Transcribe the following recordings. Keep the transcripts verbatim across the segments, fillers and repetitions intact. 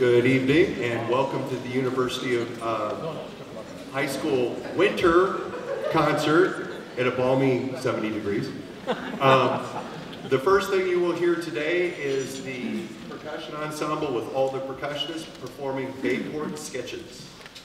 Good evening and welcome to the University of uh, High School winter concert at a balmy seventy degrees. Um, the first thing you will hear today is the percussion ensemble with all the percussionists performing Bayport sketches.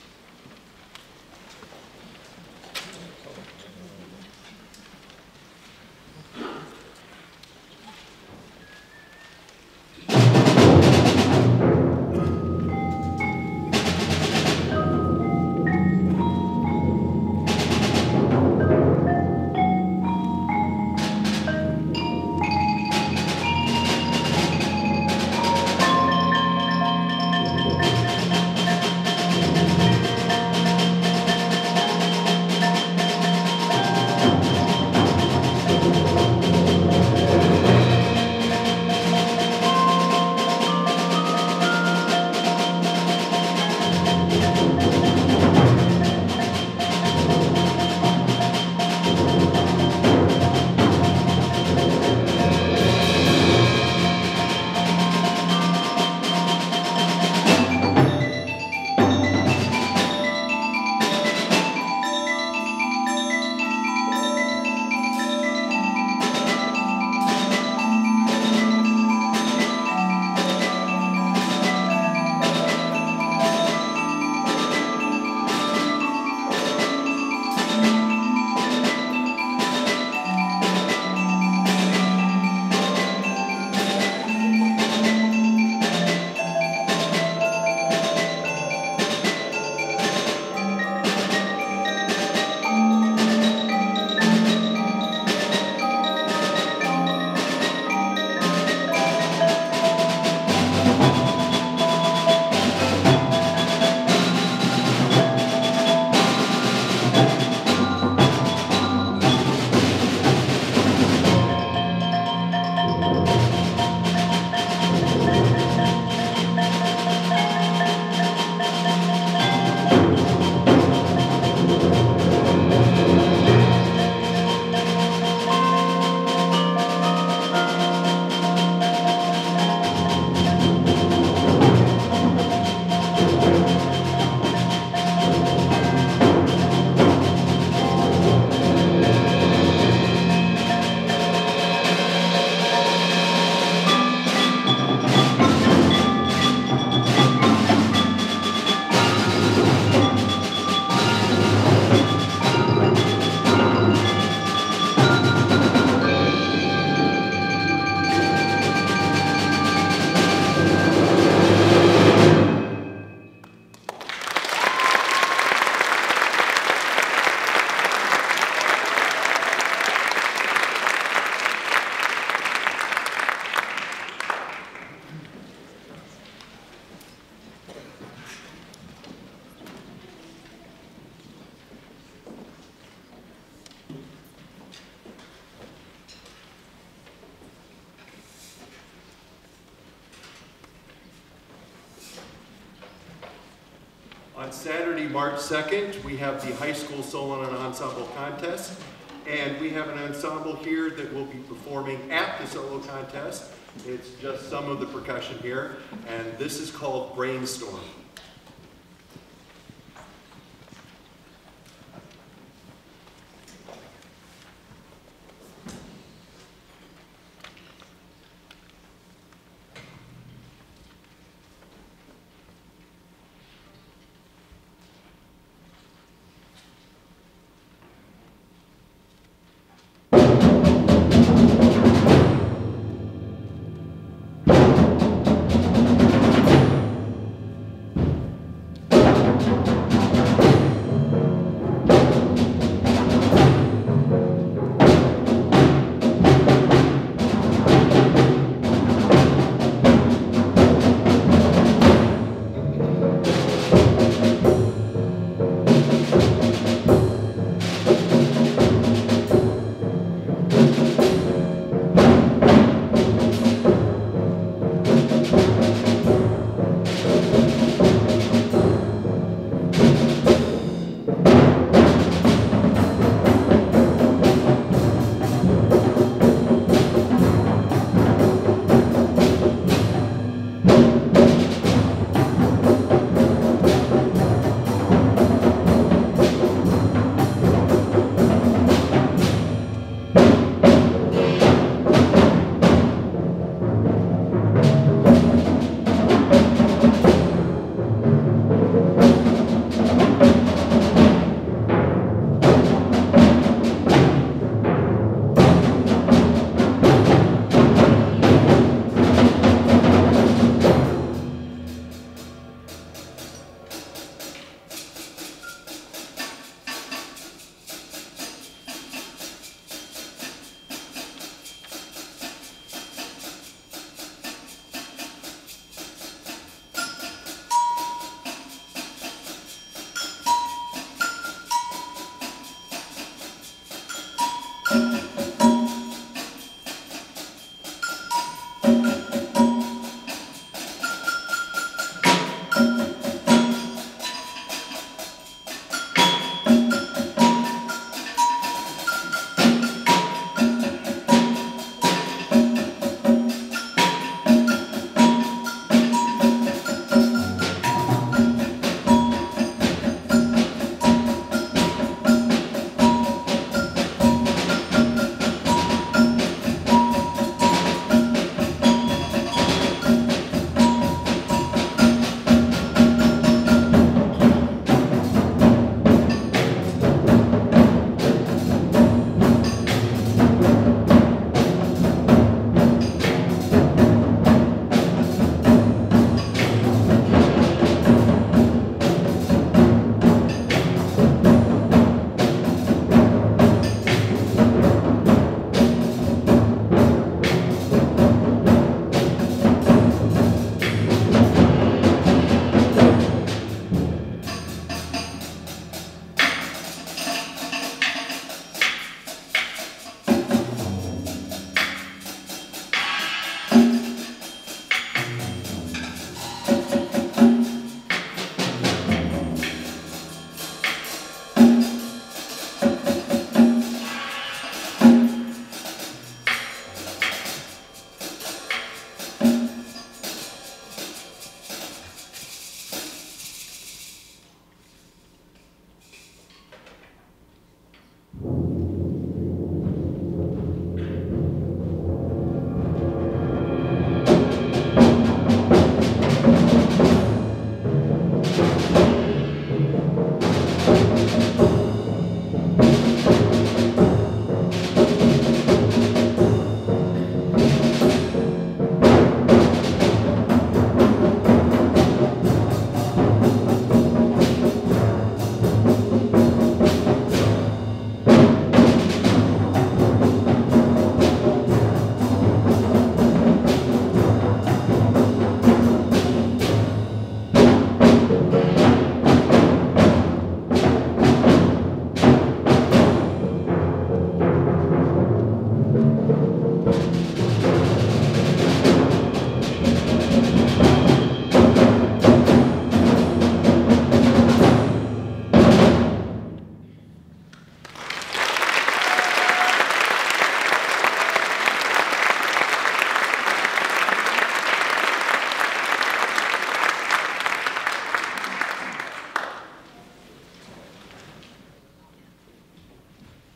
On Saturday, March second, we have the High School Solo and Ensemble Contest, and we have an ensemble here that will be performing at the solo contest. It's just some of the percussion here, and this is called Brainstorm.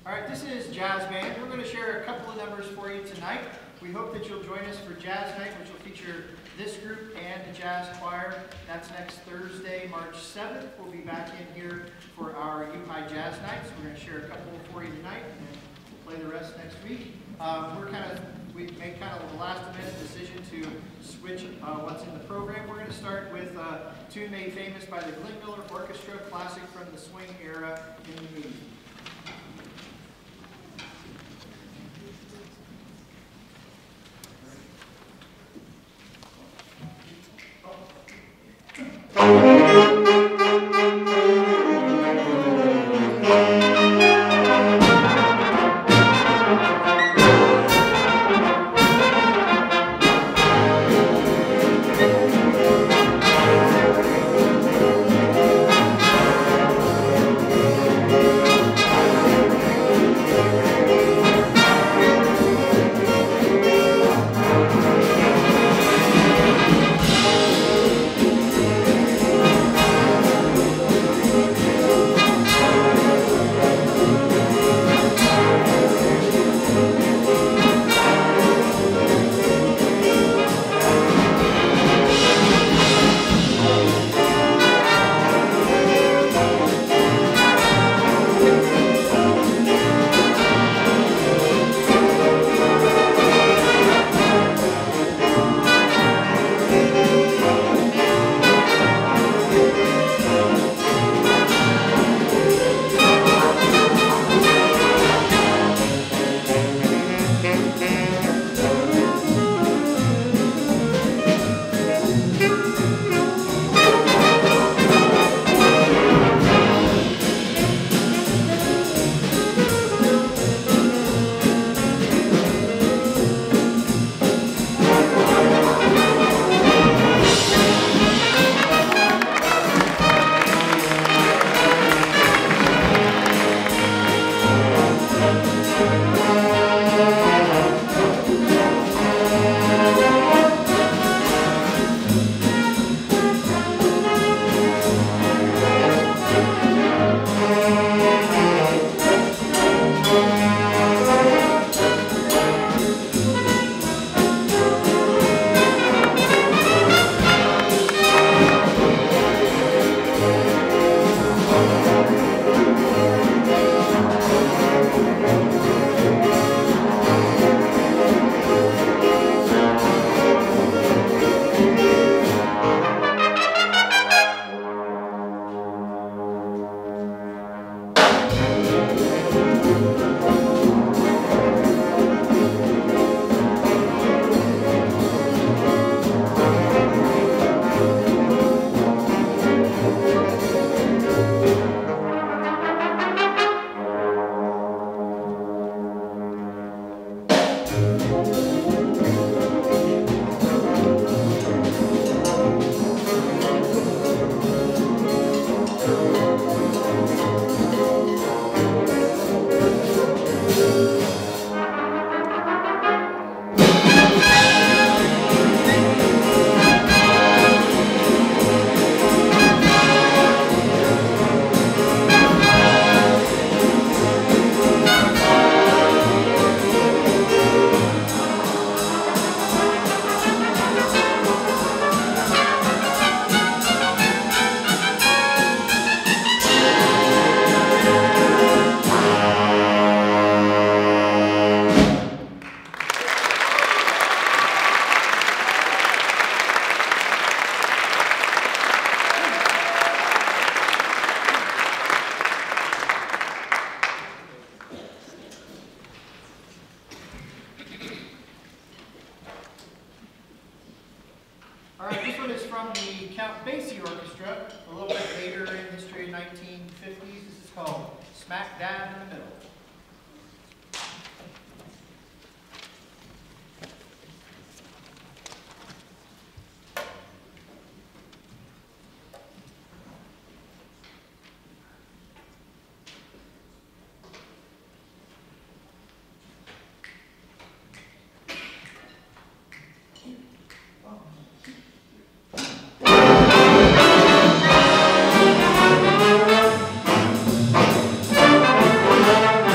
All right, this is Jazz Band. We're going to share a couple of numbers for you tonight. We hope that you'll join us for Jazz Night, which will feature this group and the jazz choir. That's next Thursday, March seventh. We'll be back in here for our U High Jazz Night. So we're going to share a couple for you tonight, and then we'll play the rest next week. Um, we're kind of we made kind of a last-minute decision to switch uh, what's in the program. We're going to start with a tune made famous by the Glenn Miller Orchestra, classic from the swing era in the eighties. Count Basie Orchestra, a little bit later in history, in nineteen fifties. This is called Smack Dab in the Middle. Thank you.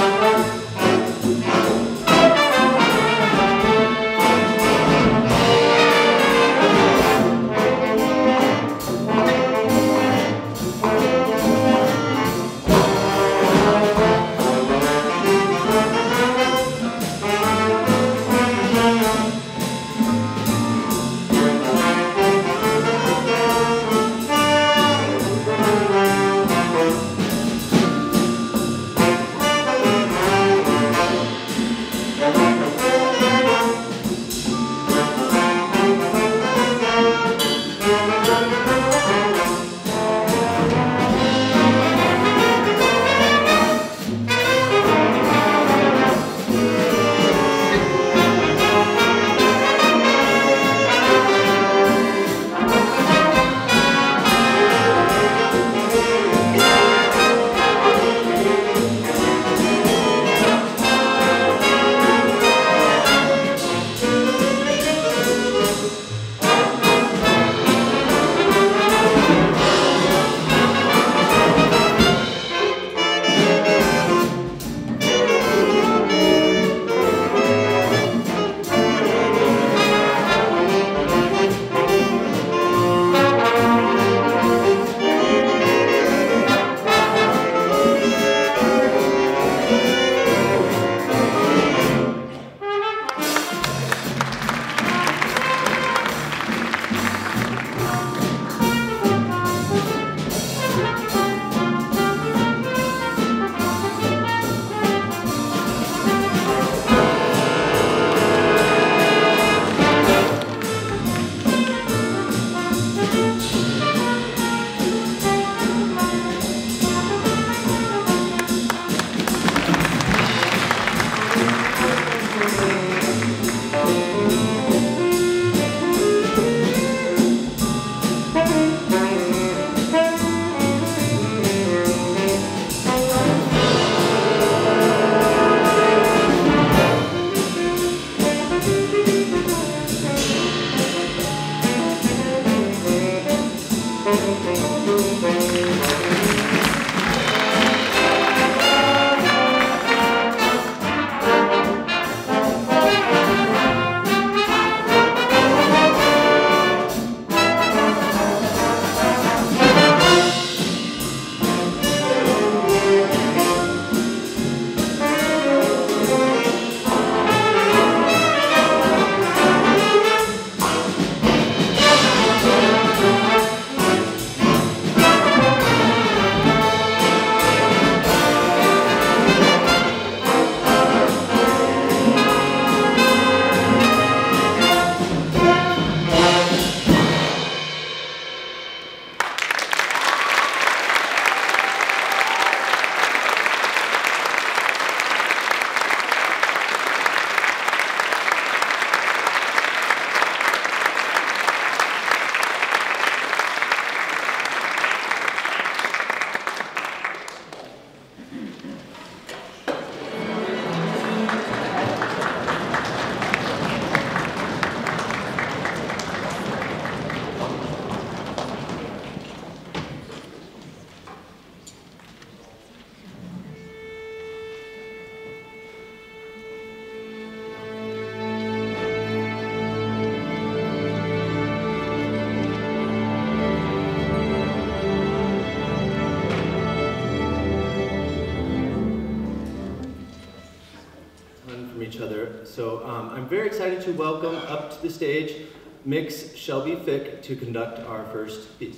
from each other. So um, I'm very excited to welcome up to the stage Mix Shelby Fick to conduct our first piece.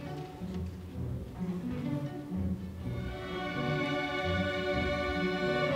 Thank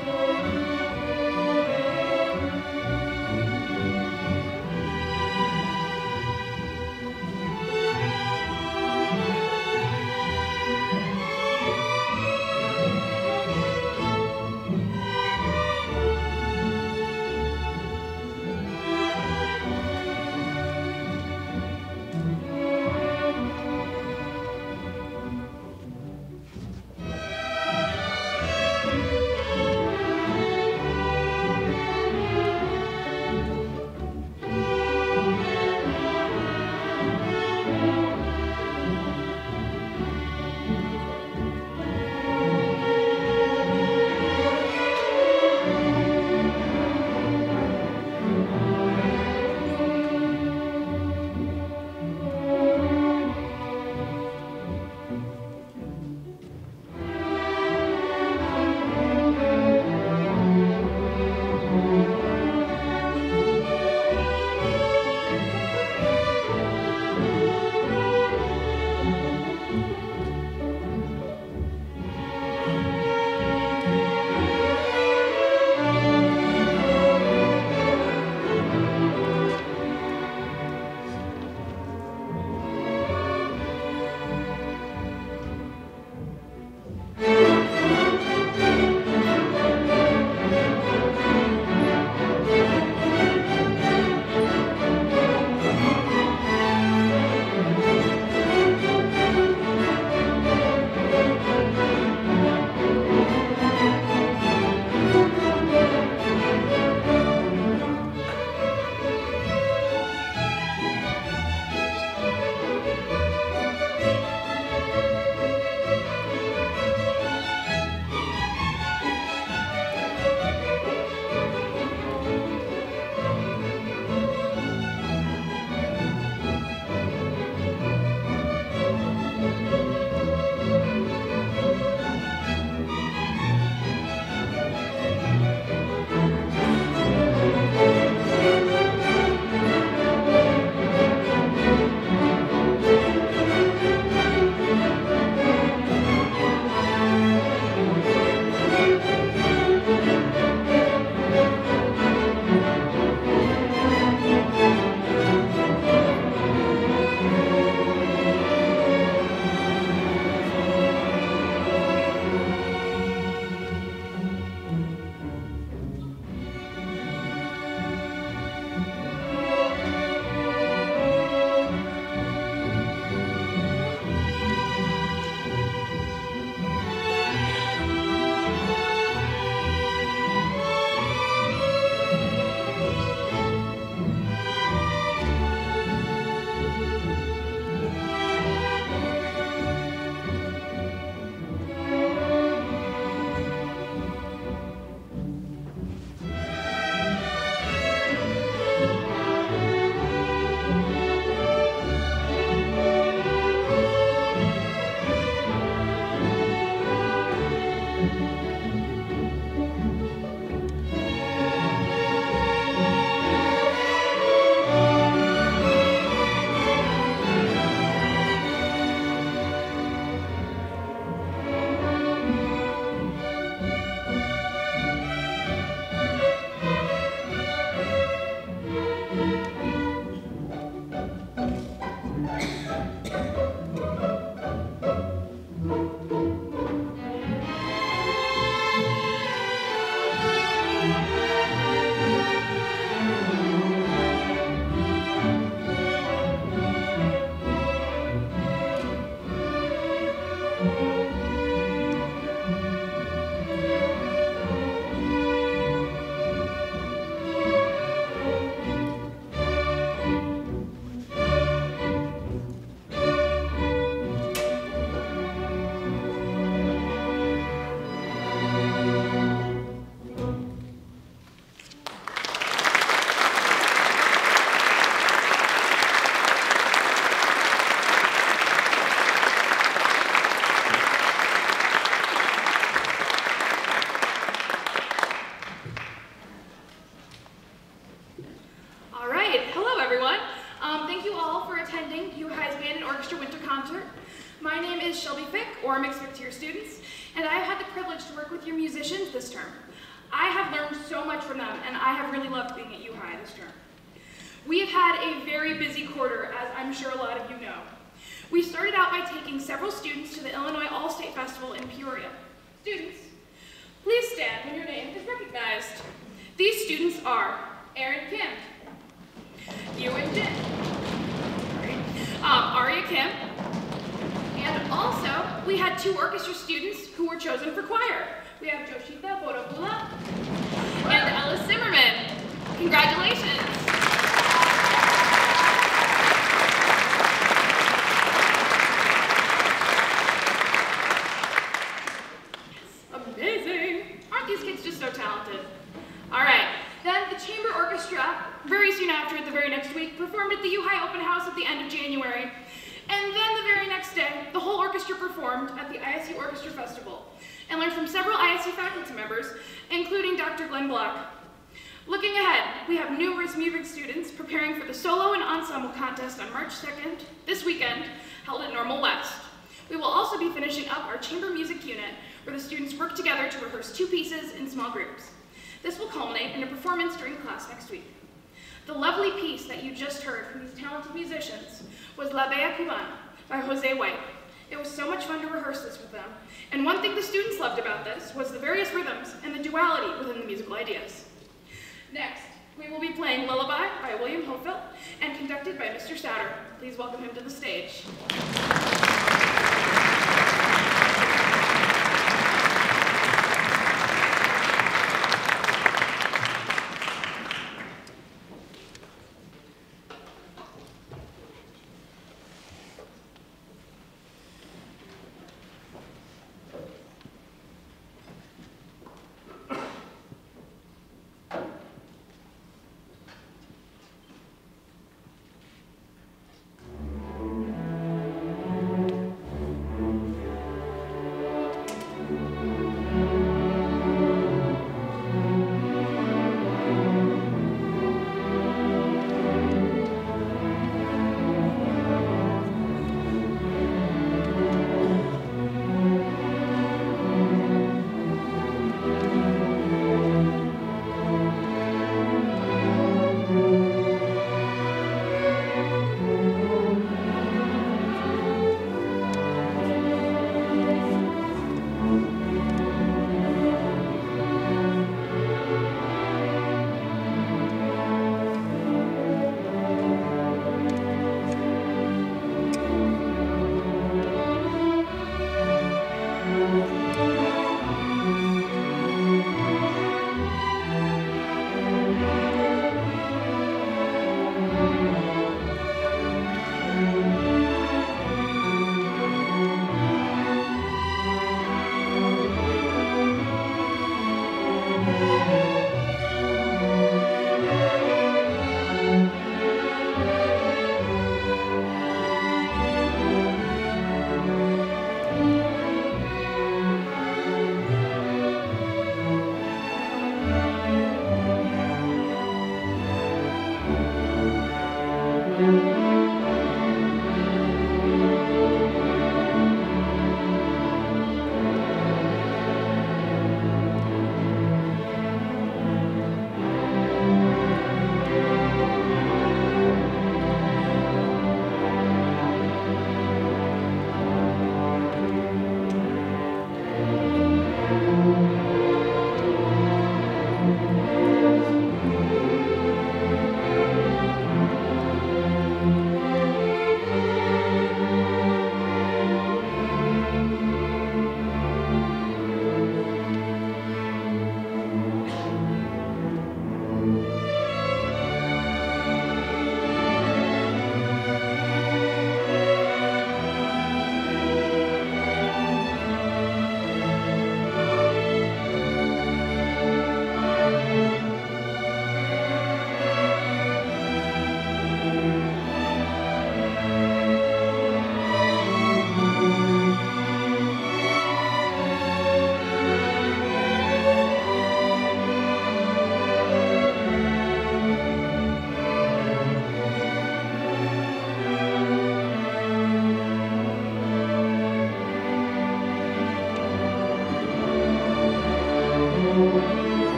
Um, thank you all for attending U High's Band and Orchestra Winter Concert. My name is Shelby Fick, or Mixed Fick to your students, and I have had the privilege to work with your musicians this term. I have learned so much from them, and I have really loved being at U High this term. We have had a very busy quarter, as I'm sure a lot of you know. We started out by taking several students to the Illinois All-State Festival in Peoria. Students, please stand when your name is recognized. These students are Aaron Kim, Ewan Jin, um, Aria Kim, and also we had two orchestra students who were chosen for choir. We have Joshita Borobula and Ellis Zimmerman. Congratulations. Amazing. Aren't these kids just so talented? All right, then the Chamber Orchestra, very soon after, the very next week, performed at the U High Open House at the end of January. And then the very next day, the whole orchestra performed at the I S U Orchestra Festival and learned from several I S U faculty members, including Doctor Glenn Block. Looking ahead, we have numerous music students preparing for the solo and ensemble contest on March second, this weekend, held at Normal West. We will also be finishing up our chamber music unit, where the students work together to rehearse two pieces in small groups. This will culminate in a performance during class next week. The lovely piece that you just heard from these talented musicians was La Bella Cubana by Jose White. It was so much fun to rehearse this with them, and one thing the students loved about this was the various rhythms and the duality within the musical ideas. Next, we will be playing Lullaby by William Hofield and conducted by Mister Sauter. Please welcome him to the stage.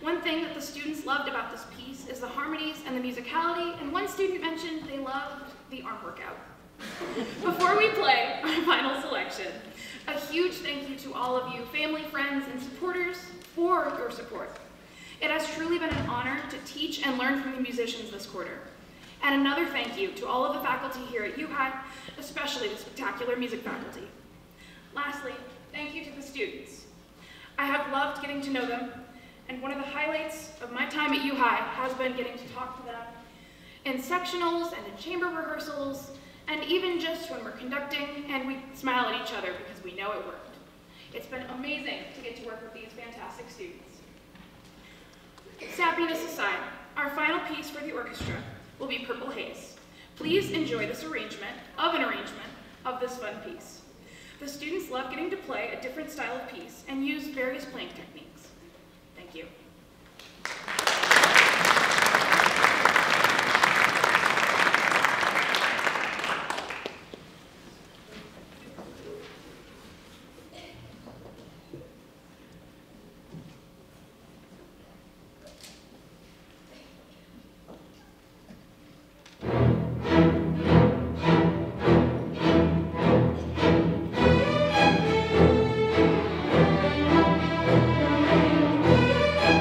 One thing that the students loved about this piece is the harmonies and the musicality, and one student mentioned they loved the arm workout. Before we play our final selection, a huge thank you to all of you, family, friends, and supporters, for your support. It has truly been an honor to teach and learn from the musicians this quarter. And another thank you to all of the faculty here at U High, especially the spectacular music faculty. Lastly, thank you to the students. I have loved getting to know them, and one of the highlights of my time at U High has been getting to talk to them in sectionals and in chamber rehearsals, and even just when we're conducting and we smile at each other because we know it worked. It's been amazing to get to work with these fantastic students. Sappiness aside, our final piece for the orchestra will be Purple Haze. Please enjoy this arrangement of an arrangement of this fun piece. The students love getting to play a different style of piece and use various playing techniques. Thank you. Thank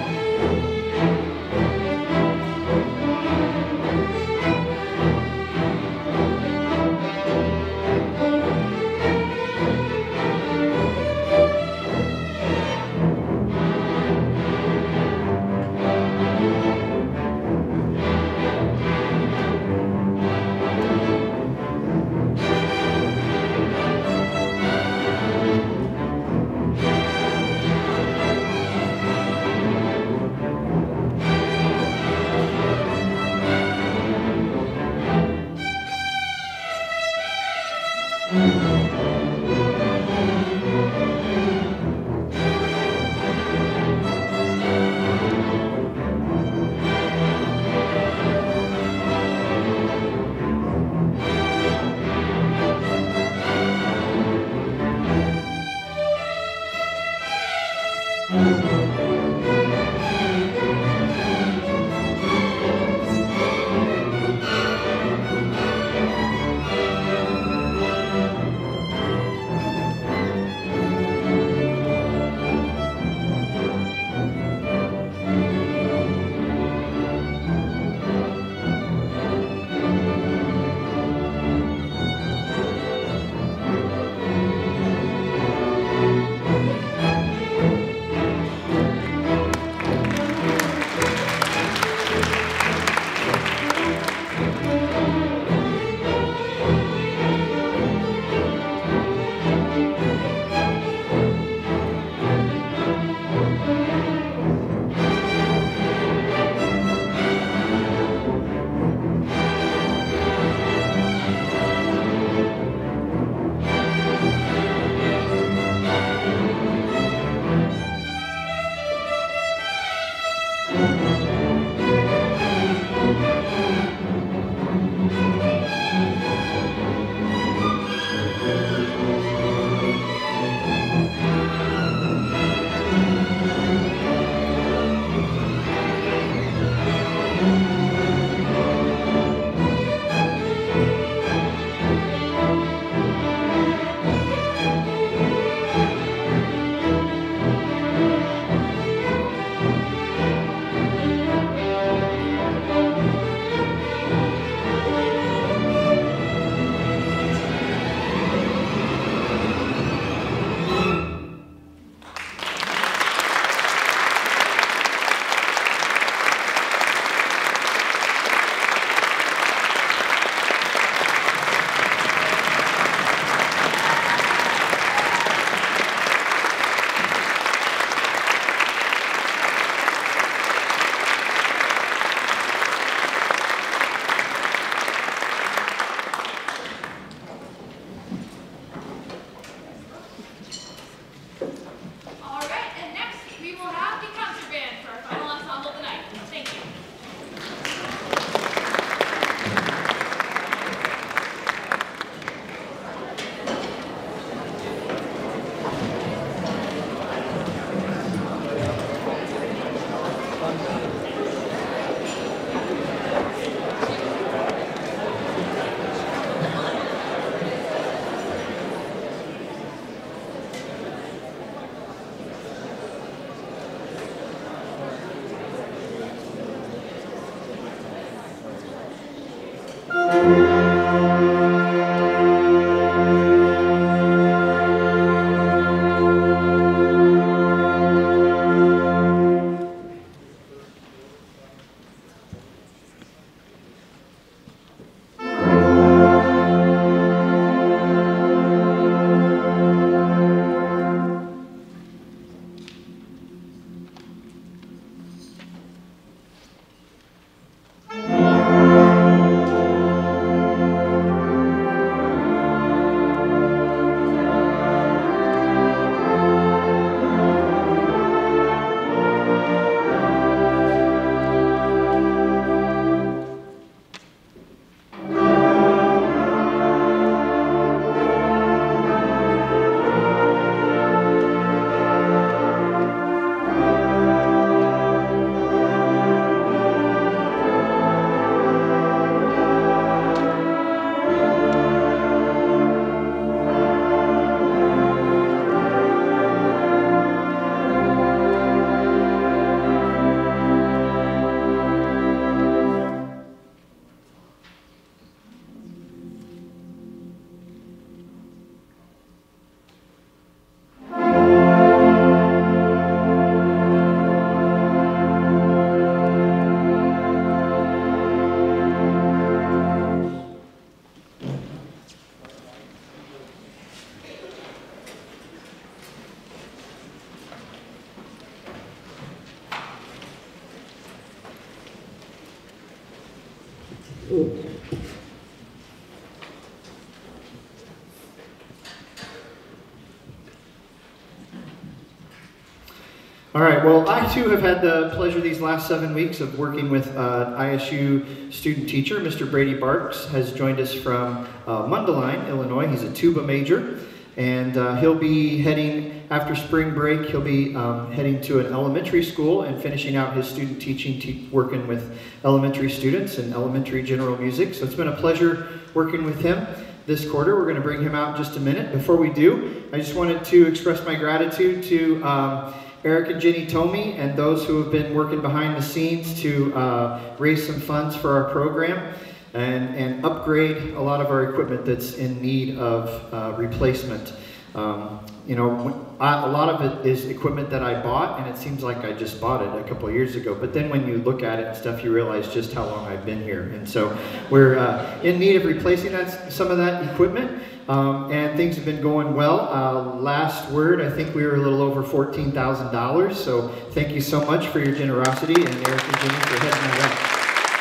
All right, well, I too have had the pleasure these last seven weeks of working with uh, I S U student teacher. Mister Brady Barks has joined us from uh, Mundelein, Illinois. He's a tuba major, and uh, he'll be heading, after spring break, he'll be um, heading to an elementary school and finishing out his student teaching, te working with elementary students and elementary general music. So it's been a pleasure working with him this quarter. We're going to bring him out in just a minute. Before we do, I just wanted to express my gratitude to um, Eric and Jenny Tomey and those who have been working behind the scenes to uh, raise some funds for our program and, and upgrade a lot of our equipment that's in need of uh, replacement. Um, you know, I, a lot of it is equipment that I bought, and it seems like I just bought it a couple of years ago. But then when you look at it and stuff, you realize just how long I've been here. And so we're uh, in need of replacing that, some of that equipment. Um, and things have been going well. Uh, last word, I think we were a little over fourteen thousand dollars. So thank you so much for your generosity, and Eric and Jenny for heading that up.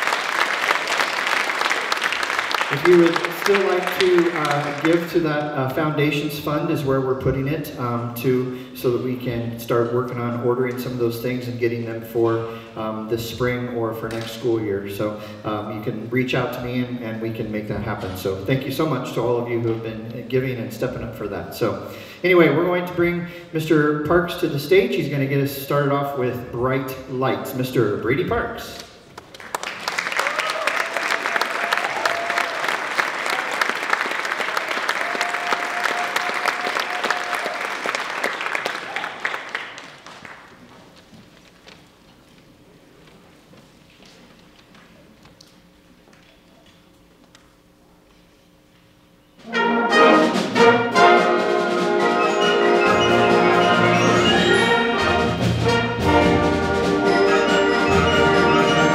If you would still like to uh, give to that uh, foundations fund is where we're putting it um, to, so that we can start working on ordering some of those things and getting them for um, this spring or for next school year. So um, you can reach out to me and, and we can make that happen. So thank you so much to all of you who have been giving and stepping up for that. So anyway, we're going to bring Mister Parks to the stage. He's going to get us started off with Bright Lights. Mister Brady Parks. Thank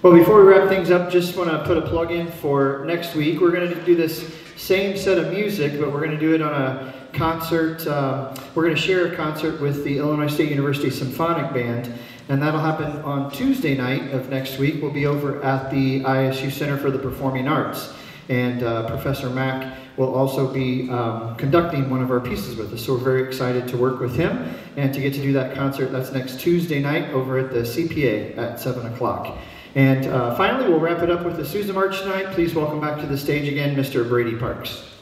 Well, before we wrap things up, just want to put a plug in for next week. We're going to do this same set of music, but we're going to do it on a concert. Uh, we're going to share a concert with the Illinois State University Symphonic Band, and that'll happen on Tuesday night of next week. We'll be over at the I S U Center for the Performing Arts, and uh, Professor Mack will also be um, conducting one of our pieces with us. So we're very excited to work with him and to get to do that concert. That's next Tuesday night over at the C P A at seven o'clock. And uh, finally, we'll wrap it up with the Sousa March tonight. Please welcome back to the stage again, Mister Brady Parks.